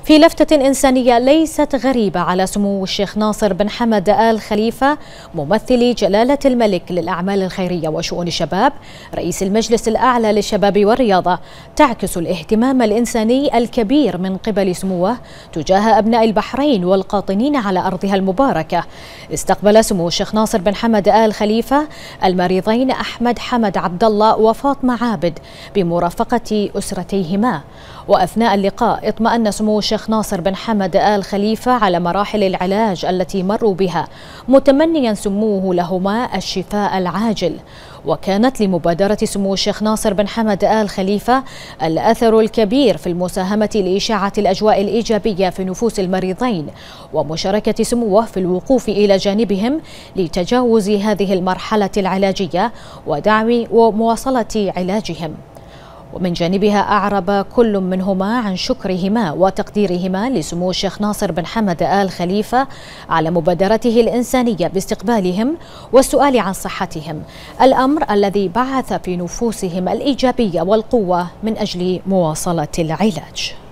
في لفتة إنسانية ليست غريبة على سمو الشيخ ناصر بن حمد آل خليفة ممثل جلالة الملك للأعمال الخيرية وشؤون الشباب رئيس المجلس الأعلى للشباب والرياضة، تعكس الاهتمام الإنساني الكبير من قبل سموه تجاه أبناء البحرين والقاطنين على أرضها المباركة. استقبل سمو الشيخ ناصر بن حمد آل خليفة المريضين أحمد حمد عبد الله وفاطمة عابد بمرافقة أسرتيهما. وأثناء اللقاء اطمأن سمو الشيخ ناصر بن حمد آل خليفة على مراحل العلاج التي مروا بها، متمنيا سموه لهما الشفاء العاجل. وكانت لمبادرة سمو الشيخ ناصر بن حمد آل خليفة الأثر الكبير في المساهمة لإشاعة الأجواء الإيجابية في نفوس المريضين، ومشاركة سموه في الوقوف إلى جانبهم لتجاوز هذه المرحلة العلاجية ودعم ومواصلة علاجهم. ومن جانبها أعرب كل منهما عن شكرهما وتقديرهما لسمو الشيخ ناصر بن حمد آل خليفة على مبادرته الإنسانية باستقبالهم والسؤال عن صحتهم، الأمر الذي بعث في نفوسهم الإيجابية والقوة من أجل مواصلة العلاج.